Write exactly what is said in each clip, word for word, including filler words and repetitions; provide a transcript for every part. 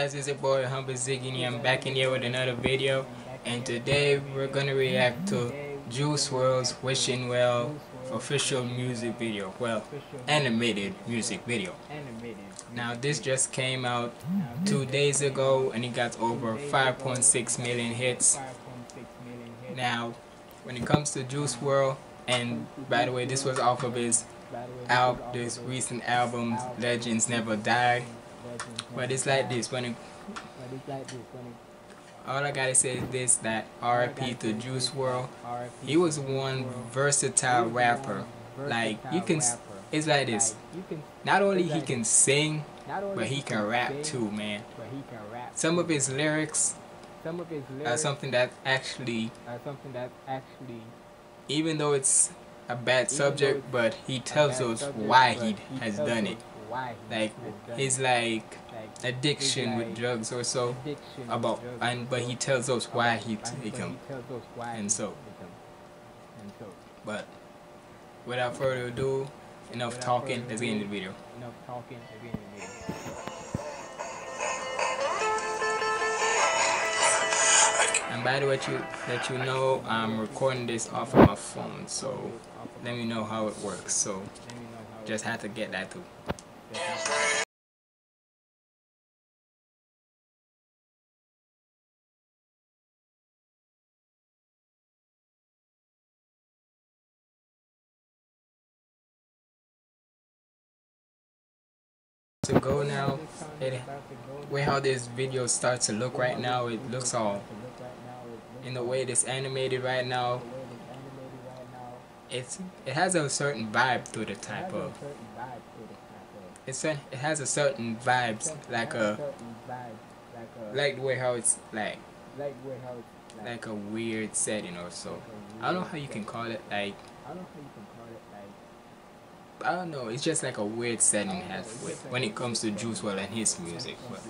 guys, it's your boy Humble Ziggy and I'm back in here with another video, and today we're gonna react to Juice world's Wishing Well official music video, well, animated music video. Now this just came out two days ago and it got over five point six million hits. Now when it comes to Juice world, and by the way this was off of his al this recent album Legends Never Die. But it's like this, when it, all I gotta say is this, that R I P to Juice world. He was one versatile rapper. Like, you can, it's like this, not only he can sing, but he can rap too, man. Some of his lyrics are something that actually, even though it's a bad subject, but he tells us why he has done it. Like his like addiction with drugs or so about, and but he tells us why he take them, and so. But without further ado, enough talking. Let's get into the video. And by the way, you that you know, I'm recording this off of my phone, so let me know how it works. So just had to get that too. To go now, it, way how this video starts to look right now, it looks all in the way it's animated right now. It's it has a certain vibe to the type of. It's a, it has a certain vibes, like a like the way how it's like like a weird setting or so. I don't know how you can call it, like I don't know, it's just like a weird setting it has with when it comes to Juice world and his music. But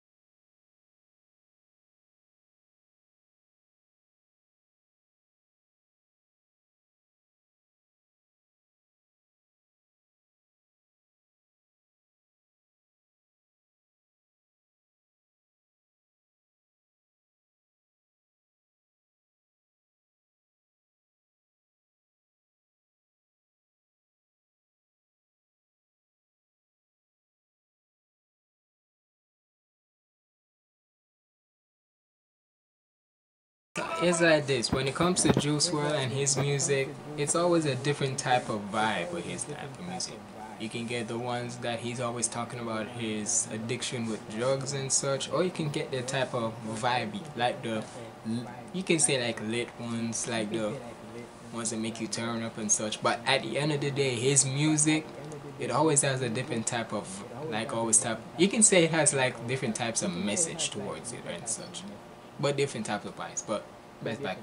it's like this, when it comes to Juice world and his music, it's always a different type of vibe with his type of music. You can get the ones that he's always talking about his addiction with drugs and such, or you can get the type of vibe, like the, you can say like lit ones, like the ones that make you turn up and such. But at the end of the day, his music, it always has a different type of, like always type, you can say it has like different types of message towards it and such. But different types of vibes, but best back.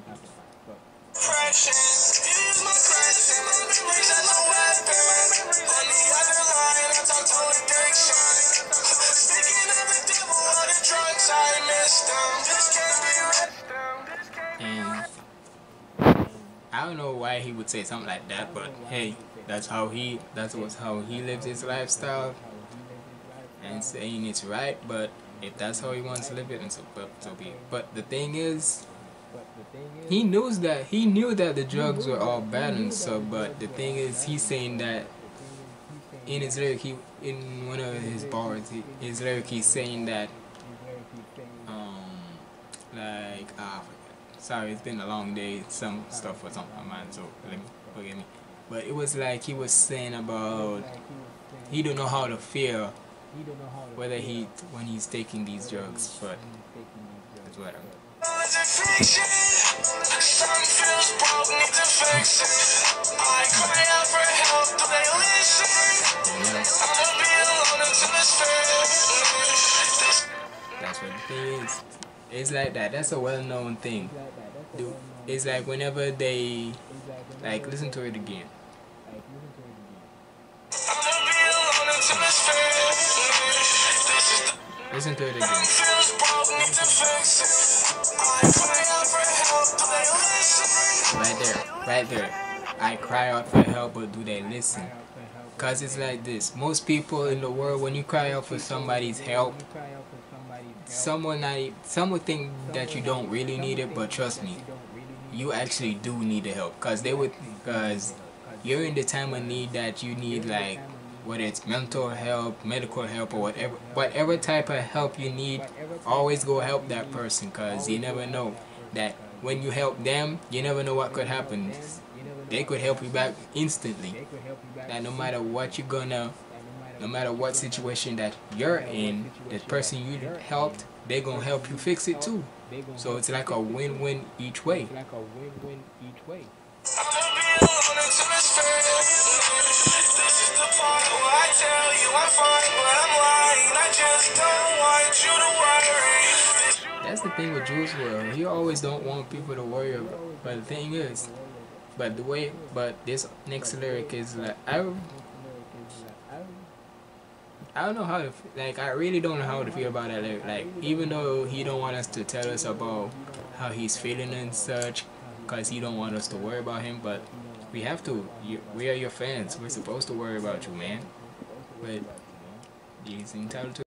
And I don't know why he would say something like that, but hey, that's how he, that's what's how he lives his lifestyle. And saying it's right, but if that's how he wants to live it, and so, but, so be it. But the thing is, he knows that he knew that the drugs were all bad and stuff. But the thing is, he's saying that in his lyric, he in one of his bars, he, his lyric, he's saying that, um, like ah, sorry, it's been a long day. Some stuff was on my mind, so let me forgive me. But it was like he was saying about he don't know how to feel. Whether he when he's taking these drugs, but that's what I'm. That's what the thing is. It's like that. That's a well-known thing. Dude, it's like whenever they like listen to it again. Listen to it again. Right there, right there. I cry out for help, but do they listen? Cause it's like this. Most people in the world, when you cry out for somebody's help, some will not, e- some would think that you don't really need it, but trust me, you actually do need the help, cause they would, cause you're in the time of need that you need, like whether it's mental help, medical help, or whatever, whatever type of help you need, always go help that person, cause you never know that when you help them, you never know what could happen. They could help you back instantly. That no matter what you're gonna, no matter what situation that you're in, the person you helped, they're gonna help you fix it too. So it's like a win-win each way. That's the thing with Juice world. He always don't want people to worry about. But the thing is, but the way, but this next lyric is like I. I don't know how to, like, I really don't know how to feel about that lyric. Like, even though he don't want us to tell us about how he's feeling and such, because he don't want us to worry about him, but we have to. You, we are your fans. We're supposed to worry about you, man. But he's entitled to.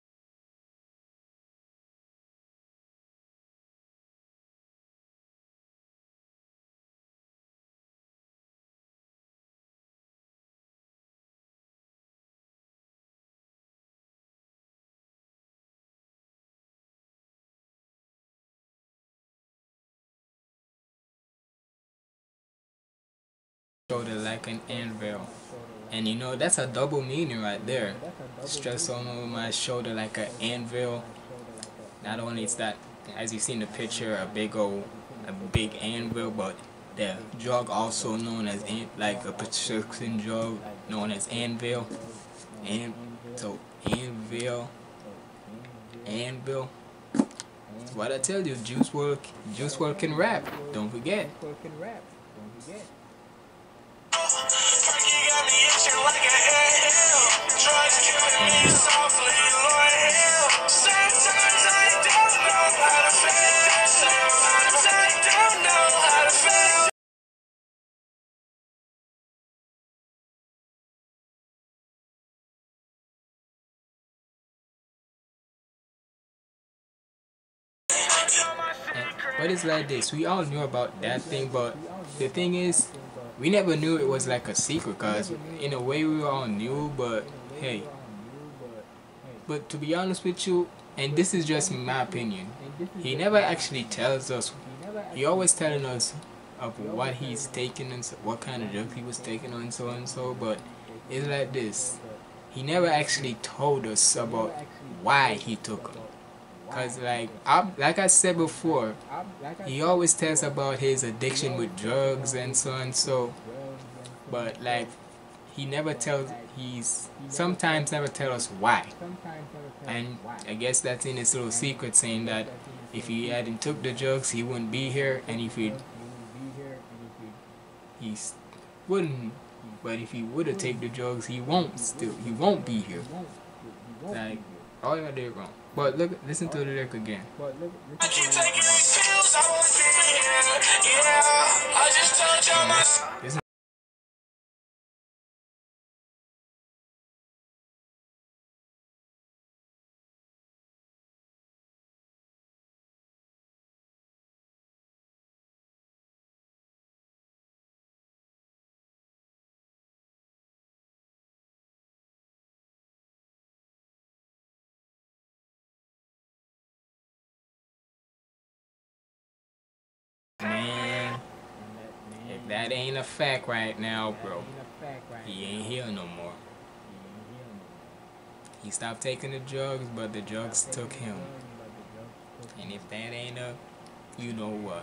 Shoulder like an anvil, and you know that's a double meaning right there. Stress on my shoulder like an anvil. Not only is that, as you see in the picture, a big old, a big anvil, but the drug also known as an, like a prescription drug known as anvil, and so anvil, anvil. That's what I tell you, Juice world, Juice world can rap. Don't forget. But it's like this, we all knew about that thing, but the thing is, we never knew it was like a secret, cause in a way we all knew, but hey. But to be honest with you, and this is just my opinion, he never actually tells us, he always telling us of what he's taking and so, what kind of drug he was taking and so and so, but it's like this, he never actually told us about why he took them. Cause like I, like I said before, he always tells about his addiction with drugs and so and so, but like he never tells, he's sometimes never tell us why. And I guess that's in his little secret, saying that if he hadn't took the drugs he wouldn't be here, and if he he wouldn't, but if he would have taken the drugs he won't still he won't be here. Like all y'all did wrong. But look, listen to the lyric again. I keep taking these pills, I won't be here. Yeah, I just told y'all my. Man, if that ain't a fact right now, bro, he ain't here no more. He stopped taking the drugs, but the drugs took him. And if that ain't a, you know what.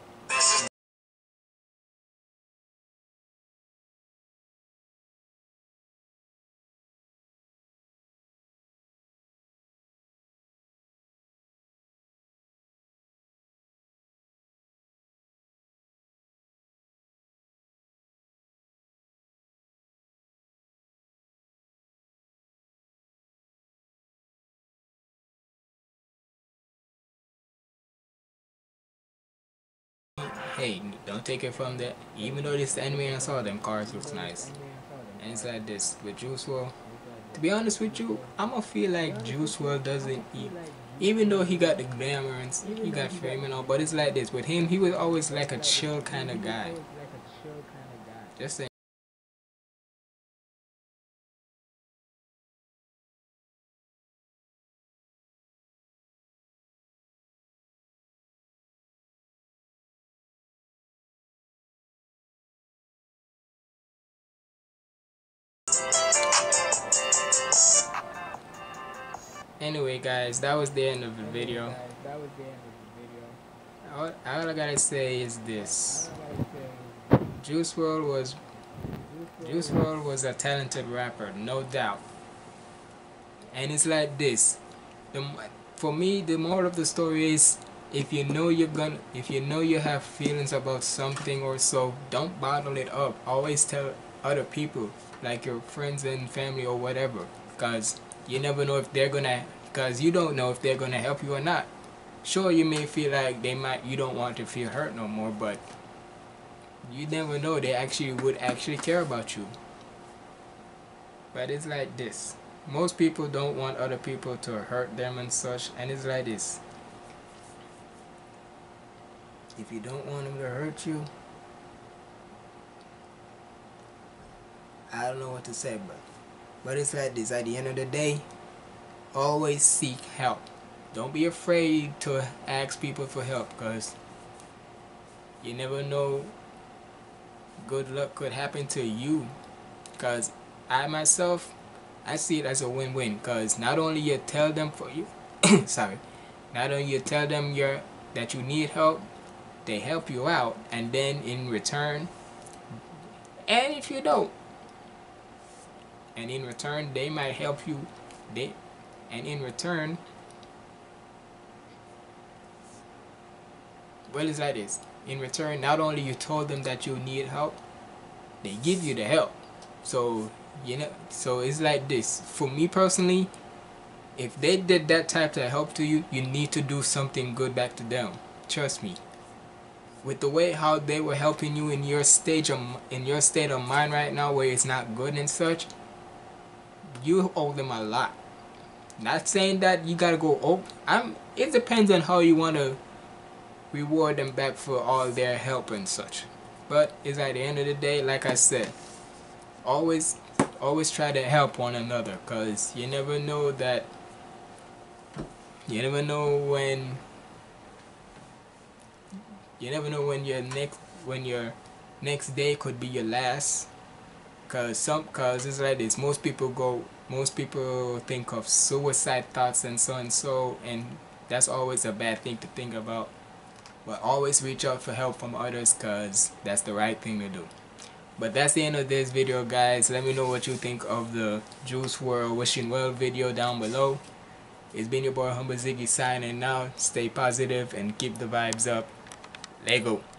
Hey, don't take it from that. Even though this anime I saw, them cars looks nice. And it's like this with Juice world. To be honest with you, I'ma feel like Juice world doesn't e even though he got the glamour and he got fame and all, but it's like this with him. He was always like a chill kind of guy. Just saying. Anyway, guys, that was the end of the video. All, all I gotta say is this: Juice world was Juice world was a talented rapper, no doubt. And it's like this: the, for me, the moral of the story is, if you know you're gonna, if you know you have feelings about something or so, don't bottle it up. Always tell other people, like your friends and family or whatever, because you never know if they're gonna, because you don't know if they're gonna help you or not. Sure, you may feel like they might, you don't want to feel hurt no more, but you never know, they actually would actually care about you. But it's like this: most people don't want other people to hurt them and such, and it's like this: if you don't want them to hurt you, I don't know what to say, but but it's like this: at the end of the day, always seek help. Don't be afraid to ask people for help, because you never know, good luck could happen to you. Because I myself, I see it as a win-win, because not only you tell them for you sorry not only you tell them you're that you need help, they help you out, and then in return, and if you don't, and in return they might help you, they and in return, well, it's like this: in return, not only you told them that you need help, they give you the help. So you know, so it's like this: for me personally, if they did that type of help to you, you need to do something good back to them. Trust me. With the way how they were helping you in your stage of in your state of mind right now, where it's not good and such, you owe them a lot. Not saying that you gotta go oh I'm it depends on how you want to reward them back for all their help and such. But it's at the end of the day, like I said, always always try to help one another, because you never know that you never know when you never know when your next when your next day could be your last. Cause some cause it's like this: most people go most people think of suicide thoughts and so and so, and that's always a bad thing to think about. But always reach out for help from others, cause that's the right thing to do. But that's the end of this video, guys. Let me know what you think of the Juice world wishing well video down below. It's been your boy Humble Ziggy signing out. Stay positive and keep the vibes up. Let go.